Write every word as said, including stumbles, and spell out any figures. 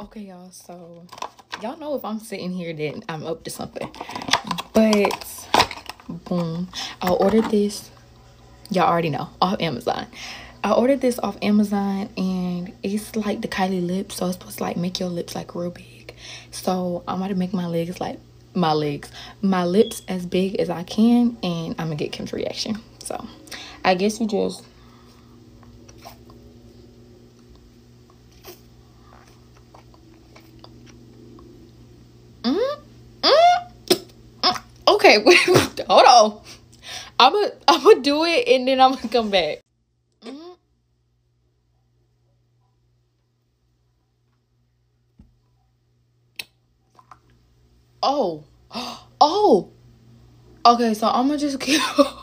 Okay, y'all, so y'all know if I'm sitting here then I'm up to something. But boom, I ordered this. Y'all already know, off Amazon. I ordered this off Amazon, and it's like the Kylie lips, so it's supposed to like make your lips like real big. So I'm gonna make my legs like my legs, my lips as big as I can, and I'm gonna get Kim's reaction. So I guess you just mm, mm, mm. Okay, wait, hold on. I'm gonna I'm gonna do it, and then I'm gonna come back. Mm. Oh, oh. Okay, so I'm gonna just keep.